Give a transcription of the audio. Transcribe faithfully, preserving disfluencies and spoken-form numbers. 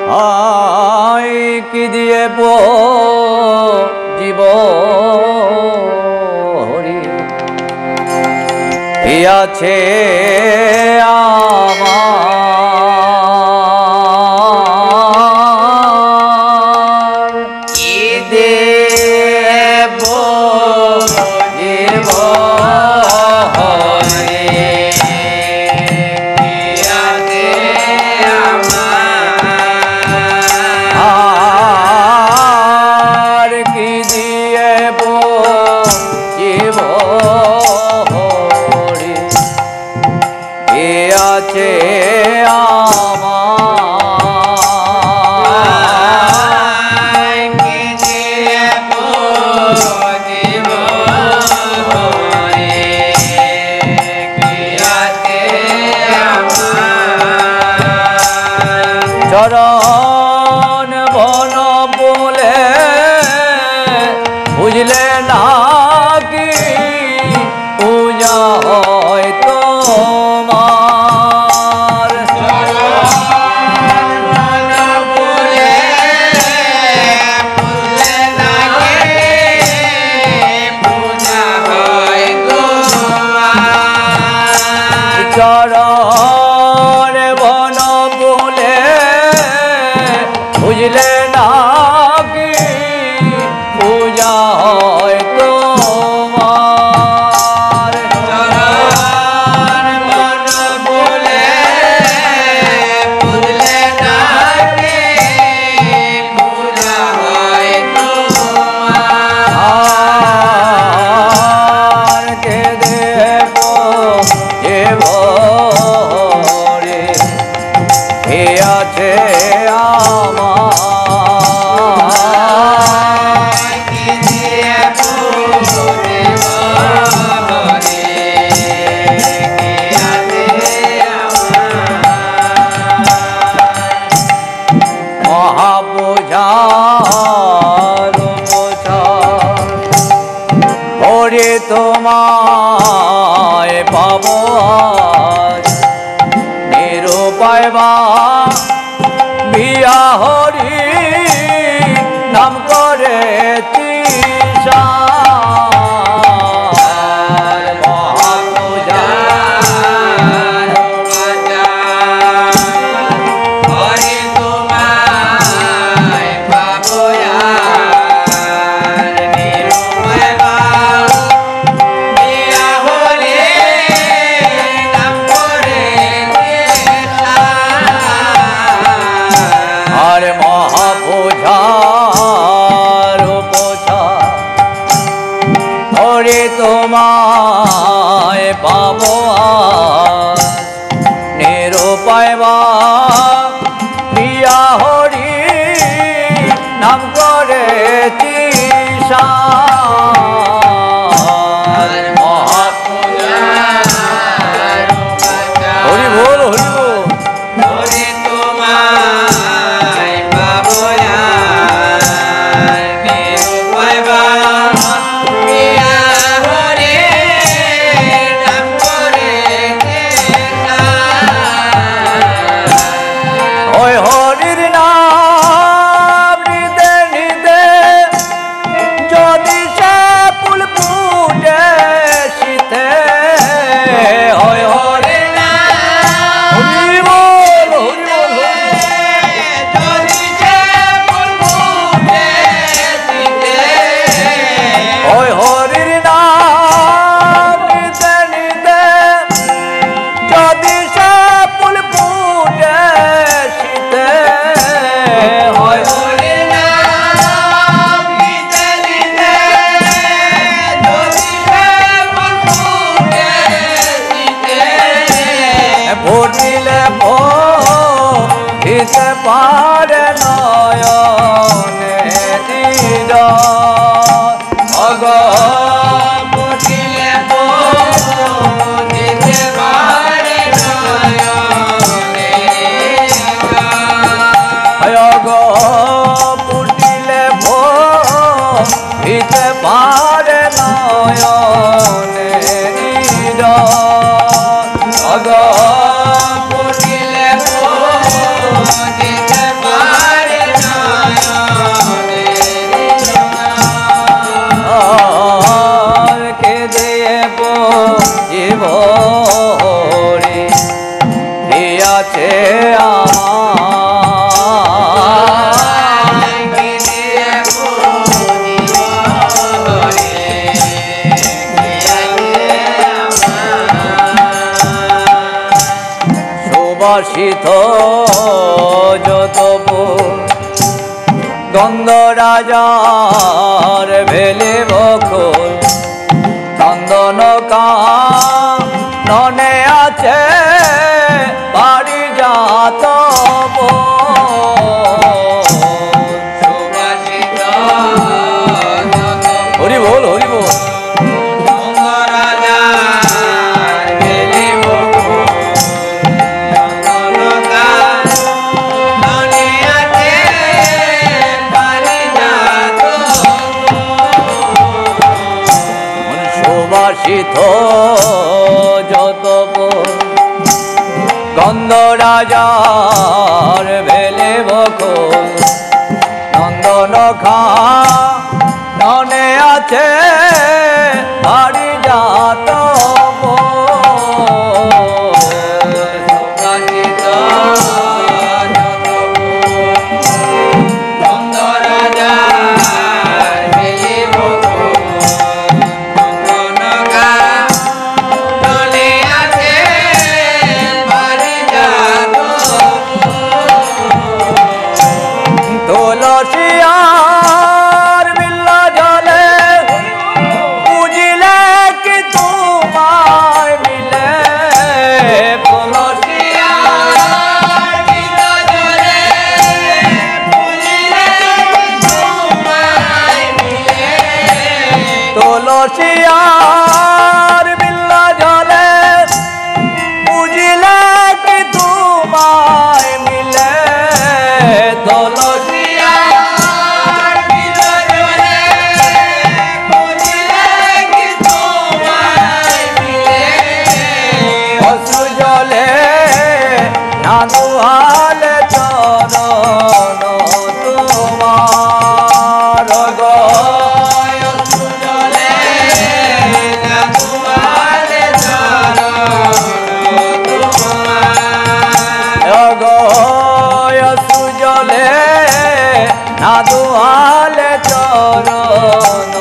আয় কি দিয়ে বো জীব হরি কি আছে আমার কি দেব জীব চরণ বন বলে বুঝলে না কি পূজা হয় তোমার চরণ বন বলে বুঝলে না কি পূজা হয় তোমার চরণ বন বলে বুঝলে না কি পূজা হয় তোমার চরণ বন বলে বুঝলে না কি পূজা হয় তোমার কে দেখো যে ভরে কে আছে ওরে তোমায় পাবো নিরুপায় বা বিয়া হরি নাম করে তোমায় পাবো নিরুপায় বা প্রিয়া হরি নাম করে তিসা হরি বল হরি বল হরি তোমায় পাবো নিরুপায় বা পারে নয়নে দিল অগ পুটিলে দিতে পারে নয়নে অগ পুটিলে দিতে পারে নয়নে দিল অগ পুটিলে দিতে পারে গন্ধ রাজার ভেলে বকুল নন্দন কাননে আছে পারিজাত হরি বল হরি বল যত গন্ধ রাজার ভেলে বকুল নন্দন খাননে আছে পারিজাত তুলসিয়ার বিল্লা জলে বুঝিলে কি তোমায় মিলে তুলসিয়ার বিল্লা জলে বুঝিলে কি তোমায় মিলে অশ্রু জলে না দুহালে চরণ তোমার গো না দুহালে চরণ